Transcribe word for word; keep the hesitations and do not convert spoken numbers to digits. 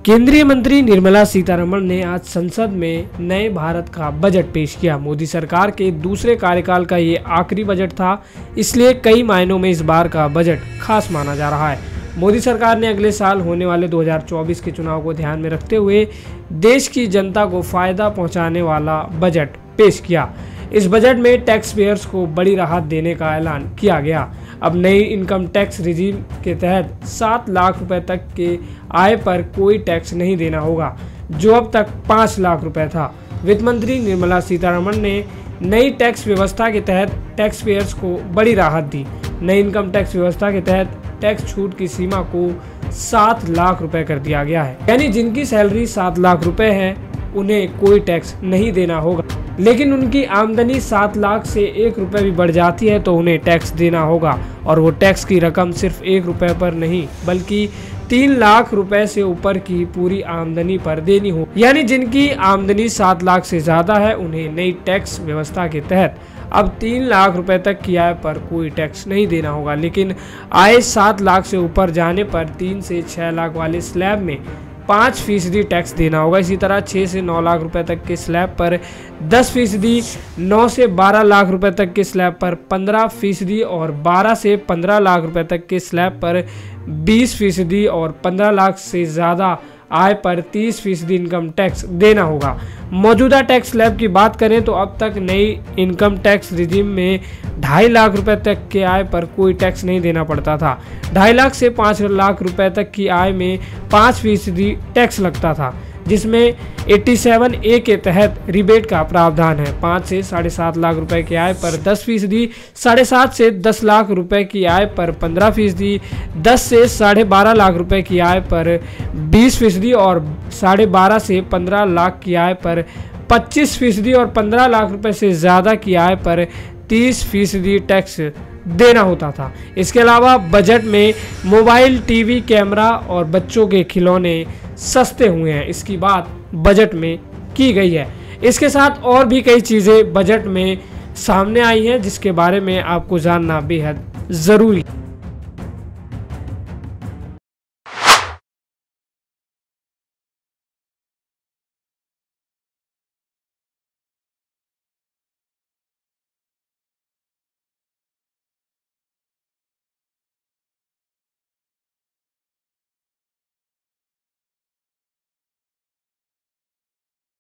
केंद्रीय मंत्री निर्मला सीतारमण ने आज संसद में नए भारत का बजट पेश किया। मोदी सरकार के दूसरे कार्यकाल का ये आखिरी बजट था, इसलिए कई मायनों में इस बार का बजट खास माना जा रहा है। मोदी सरकार ने अगले साल होने वाले दो हज़ार चौबीस के चुनाव को ध्यान में रखते हुए देश की जनता को फायदा पहुंचाने वाला बजट पेश किया। इस बजट में टैक्स पेयर्स को बड़ी राहत देने का ऐलान किया गया। अब नई इनकम टैक्स रिजीम के तहत सात लाख रुपए तक के आय पर कोई टैक्स नहीं देना होगा, जो अब तक पाँच लाख रुपए था। वित्त मंत्री निर्मला सीतारमण ने नई टैक्स व्यवस्था के तहत टैक्स पेयर्स को बड़ी राहत दी। नई इनकम टैक्स व्यवस्था के तहत टैक्स छूट की सीमा को सात लाख रुपए कर दिया गया है, यानी जिनकी सैलरी सात लाख रुपए है उन्हें कोई टैक्स नहीं देना होगा। लेकिन उनकी आमदनी सात लाख से एक रुपए भी बढ़ जाती है तो उन्हें टैक्स देना होगा, और वो टैक्स की रकम सिर्फ एक रुपए पर नहीं बल्कि तीन लाख रुपए से ऊपर की पूरी आमदनी पर देनी हो। यानी जिनकी आमदनी सात लाख से ज्यादा है उन्हें नई टैक्स व्यवस्था के तहत अब तीन लाख रुपए तक की आय पर कोई टैक्स नहीं देना होगा। लेकिन आय सात लाख से ऊपर जाने पर तीन से छह लाख वाले स्लैब में पाँच फीसदी टैक्स देना होगा। इसी तरह छः से नौ लाख रुपए तक के स्लैब पर दस फीसदी, नौ से बारह लाख रुपए तक के स्लैब पर पंद्रह फीसदी और बारह से पंद्रह लाख रुपए तक के स्लैब पर बीस फीसदी और पंद्रह लाख से ज़्यादा आय पर तीस फीसदी इनकम टैक्स देना होगा। मौजूदा टैक्स स्लैब की बात करें तो अब तक नई इनकम टैक्स रिजीम में ढाई लाख रुपए तक के आय पर कोई टैक्स नहीं देना पड़ता था। ढाई लाख से पाँच लाख रुपए तक की आय में पाँच फीसदी टैक्स लगता था, जिसमें सत्तासी ए के तहत रिबेट का प्रावधान है। पाँच से साढ़े सात लाख रुपए की आय पर दस फीसदी, साढ़े सात से दस लाख रुपए की आय पर पंद्रह फीसदी, दस से साढ़े बारह लाख रुपए की आय पर बीस फीसदी और साढ़े बारह से पंद्रह लाख की आय पर पच्चीस फीसदी और पंद्रह लाख रुपए से ज़्यादा की आय पर तीस फीसदी टैक्स देना होता था। इसके अलावा बजट में मोबाइल, टीवी, कैमरा और बच्चों के खिलौने सस्ते हुए हैं, इसकी बात बजट में की गई है। इसके साथ और भी कई चीज़ें बजट में सामने आई हैं जिसके बारे में आपको जानना बेहद ज़रूरी है।